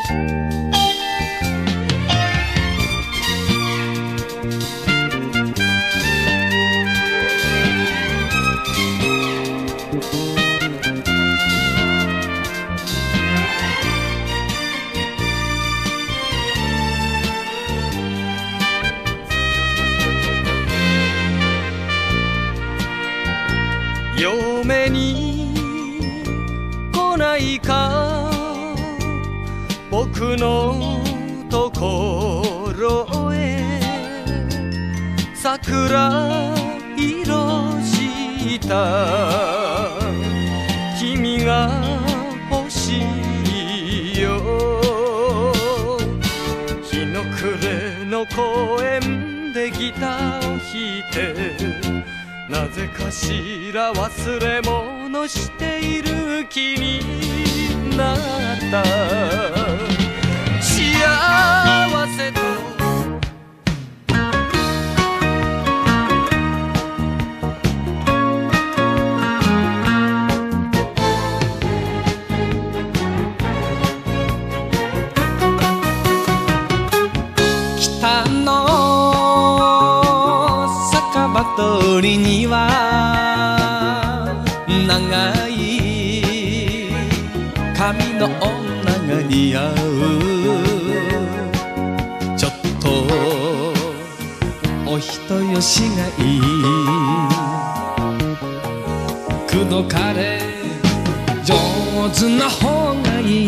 嫁に来ないか僕のところへ桜色した君が欲しいよ日の暮れの公園でギターを弾いてなぜかしら忘れ物している気になった幸せと北の酒場通りには長い髪の女が似合うちょっとお人よしがいい口説かれ上手な方がいい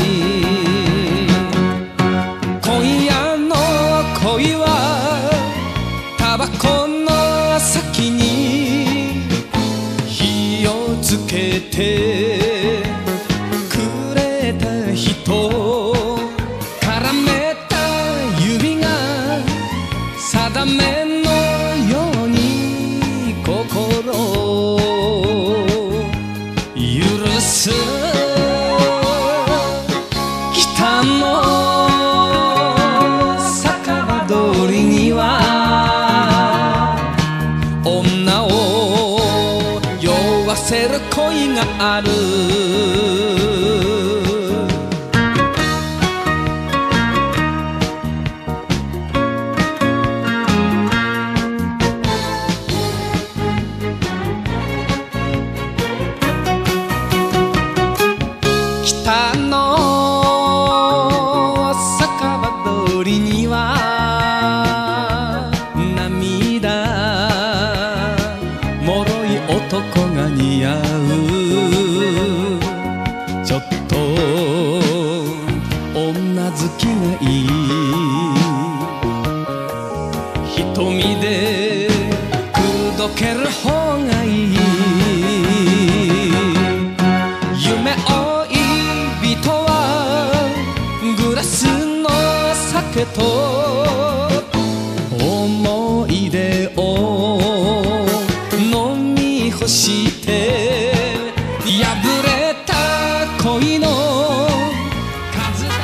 今夜の恋はタバコの先に火をつけてくれた人絡めた指が定めのように心を許す北の酒場通りには女を酔わせる恋がある北の酒場通りには涙もろい男が似合うちょっと女好きがいい瞳で口説ける方がいい夢追い人はグラスの酒と思い出を飲み干して破れた恋の数だ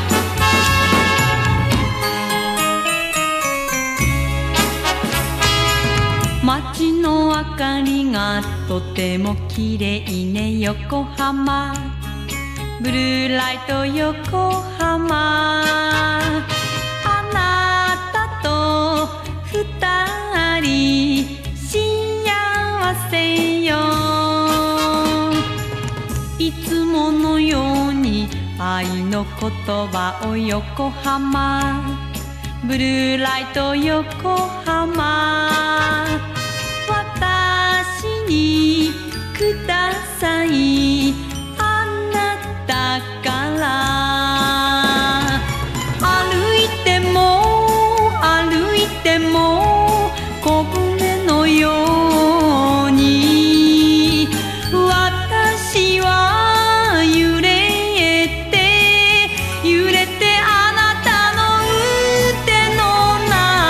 街の明かりがとても綺麗ね横浜ブルーライト横浜あなたと二人幸せよいつものように愛の言葉を横浜ブルーライト横浜私にくださいあなたから歩いても歩いても小舟のように私は揺れて揺れてあなたの腕の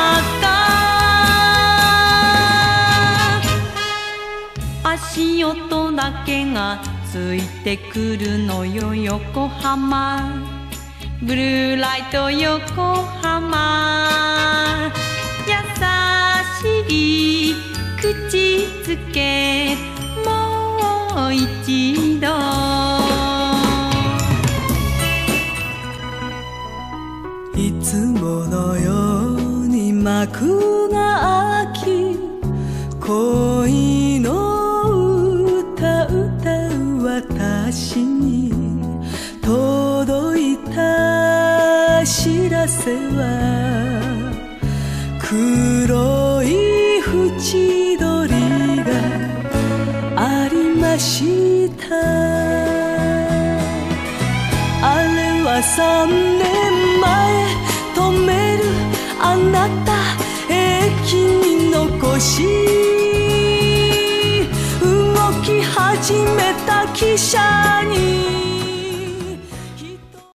中足音だけがついてくるのよ横浜ブルーライト横浜優しい口づけもう一度幕が開き恋の歌歌う私に届いた知らせは黒い縁取りがありました。あれは3年前止めるあなた駅に残し動き始めた汽車